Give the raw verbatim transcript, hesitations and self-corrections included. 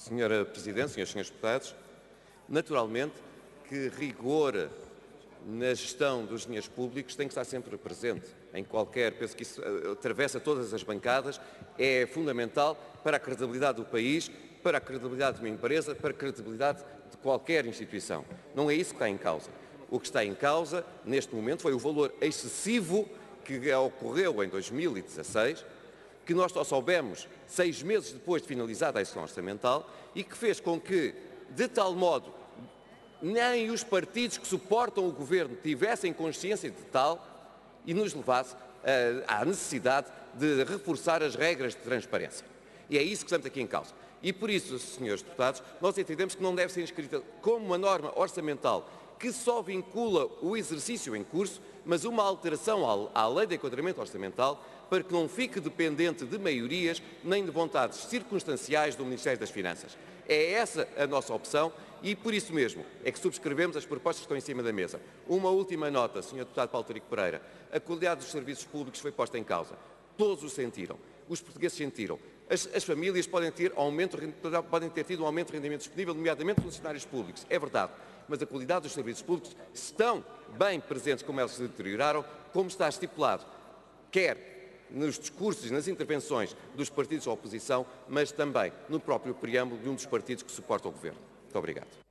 senhora Presidente, senhoras e senhores deputados, naturalmente que rigor na gestão dos dinheiros públicos tem que estar sempre presente em qualquer, penso que isso atravessa todas as bancadas, é fundamental para a credibilidade do país, para a credibilidade de uma empresa, para a credibilidade de qualquer instituição. Não é isso que está em causa. O que está em causa, neste momento, foi o valor excessivo que ocorreu em dois mil e dezasseis, que nós só soubemos seis meses depois de finalizada a execução orçamental e que fez com que, de tal modo, nem os partidos que suportam o governo tivessem consciência de tal e nos levasse uh, à necessidade de reforçar as regras de transparência. E é isso que estamos aqui em causa. E por isso, senhores deputados, nós entendemos que não deve ser inscrita como uma norma orçamental que só vincula o exercício em curso, mas uma alteração à lei de enquadramento orçamental para que não fique dependente de maiorias nem de vontades circunstanciais do Ministério das Finanças. É essa a nossa opção e, por isso mesmo, é que subscrevemos as propostas que estão em cima da mesa. Uma última nota, senhor Deputado Paulo Torico Pereira. A qualidade dos serviços públicos foi posta em causa. Todos o sentiram. Os portugueses sentiram. As, as famílias podem ter, aumento, podem ter tido um aumento de rendimento disponível, nomeadamente funcionários públicos. É verdade. Mas a qualidade dos serviços públicos estão bem presentes como eles se deterioraram, como está estipulado, quer nos discursos e nas intervenções dos partidos da oposição, mas também no próprio preâmbulo de um dos partidos que suporta o governo. Muito obrigado.